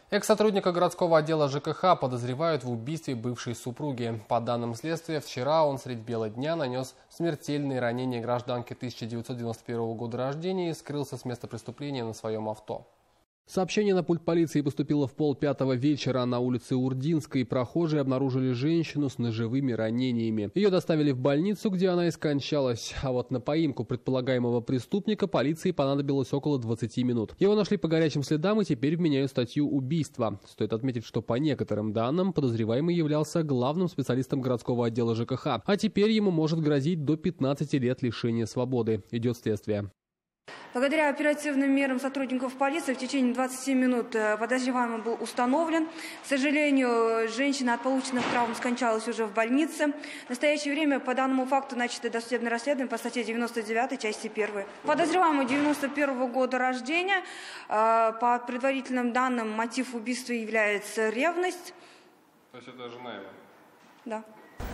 Экс-сотрудника городского отдела ЖКХ подозревают в убийстве бывшей супруги. По данным следствия, вчера он средь бела дня нанес смертельные ранения гражданке 1991 года рождения и скрылся с места преступления на своем авто. Сообщение на пульт полиции поступило в 4:30 вечера. На улице Урдинской прохожие обнаружили женщину с ножевыми ранениями. Ее доставили в больницу, где она и скончалась. А вот на поимку предполагаемого преступника полиции понадобилось около 20 минут. Его нашли по горячим следам и теперь вменяют статью убийства. Стоит отметить, что по некоторым данным подозреваемый являлся главным специалистом городского отдела ЖКХ. А теперь ему может грозить до 15 лет лишения свободы. Идет следствие. Благодаря оперативным мерам сотрудников полиции в течение 20 минут подозреваемый был установлен. К сожалению, женщина от полученных травм скончалась уже в больнице. В настоящее время по данному факту начато досудебное расследование по статье 99 части 1. Подозреваемый 91 года рождения. По предварительным данным, мотив убийства является ревность. То есть это жена его? Да.